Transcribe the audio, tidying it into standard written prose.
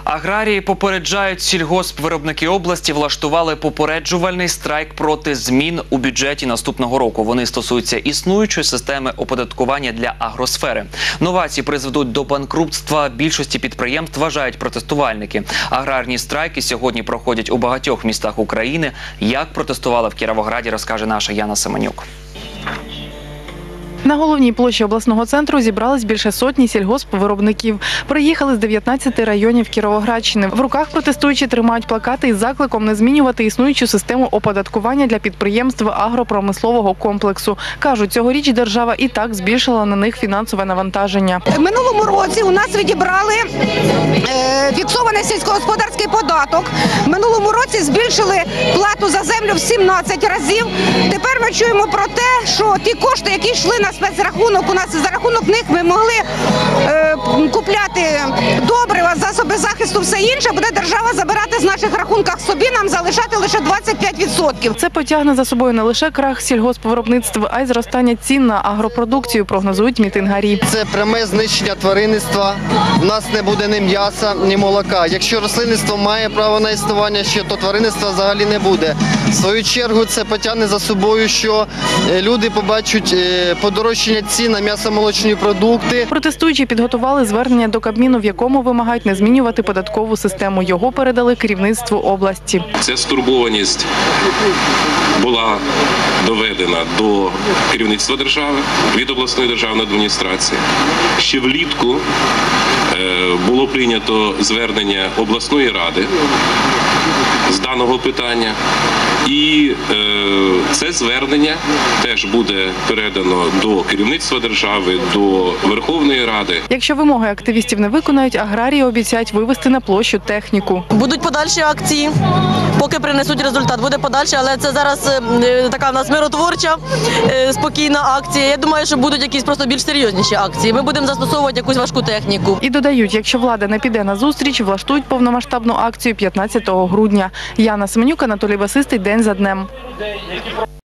Аграрії попереджають, сільгоспвиробники області влаштували попереджувальний страйк проти змін у бюджеті наступного року. Вони стосуються існуючої системи оподаткування для агросфери. Новації призведуть до банкрутства більшості підприємств, вважають протестувальники. Аграрні страйки сьогодні проходять у багатьох містах України. Як протестували в Кіровограді, розкаже наша Яна Семенюк. На головній площі обласного центру зібрались більше сотні сільгоспвиробників. Приїхали з 19 районів Кіровоградщини. В руках протестуючі тримають плакати із закликом не змінювати існуючу систему оподаткування для підприємств агропромислового комплексу. Кажуть, цьогоріч держава і так збільшила на них фінансове навантаження. В минулому році у нас відібрали фіксований сільськогосподарський податок. В минулому році збільшили плату за землю в 17 разів. Тепер ми чуємо про те, що ті кошти, які йшли на спецрахунок, у нас за рахунок них ми могли купляти добрива, засоби захисту, все інше, буде держава забирати з наших рахунків собі, нам залишати лише 25%. Це потягне за собою не лише крах сільгоспвиробництв, а й зростання цін на агропродукцію, прогнозують мітингарі. Це пряме знищення тваринництва, у нас не буде ні м'яса, ні молока. Якщо рослинництво має право на існування, то тваринництва взагалі не буде. В свою чергу це потягне за собою, що люди побачать подорожчання цін на м'ясо-молочні продукти. Протестуючі підготували звернення до Кабміну, в якому вимагають не змінювати податкову систему. Його передали керівництву області. Ця стурбованість була доведена до керівництва держави від обласної державної адміністрації. Ще влітку було прийнято звернення обласної ради з даного питання. І це звернення теж буде передано до керівництва держави, до Верховної Ради. Якщо вимоги активістів не виконають, аграрії обіцяють вивести на площу техніку. Будуть подальші акції, поки принесуть результат. Буде подальше, але це зараз така в нас миротворча, спокійна акція. Я думаю, що будуть якісь просто більш серйозніші акції. Ми будемо застосовувати якусь важку техніку. І додають, якщо влада не піде на зустріч, влаштують повномасштабну акцію 15 грудня. Яна Семенюк, Анатолій Басистий, день за днем.